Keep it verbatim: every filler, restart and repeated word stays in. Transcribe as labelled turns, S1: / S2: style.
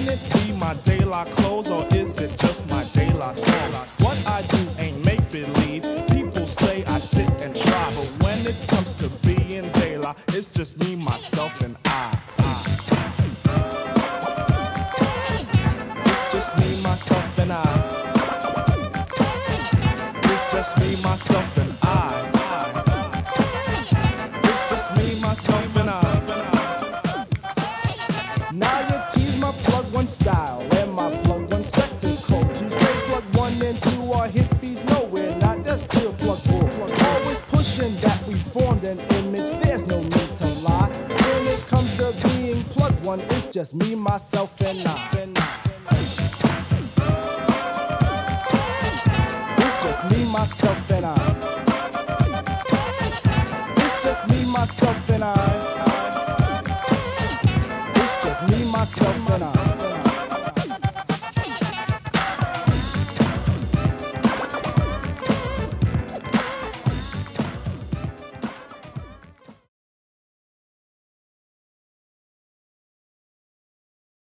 S1: Can it be my De La clothes or is it just my De La soul? What I do ain't make believe. People say I sit and try, but when it comes to being De La, it's just me, myself, and I. It's just me, myself, and I. It's just me, myself, and I. It's just me, myself, and I. Now you tease my plug one style and my plug one spectacle. You say plug one and two are hippies, no we're not, that's pure plug bull. Always pushing that we formed an image, there's no need to lie. When it comes to being plug one, it's just me, myself, and I. It's just me, myself, and I. It's just me, myself, and I. It's just me, myself, and I.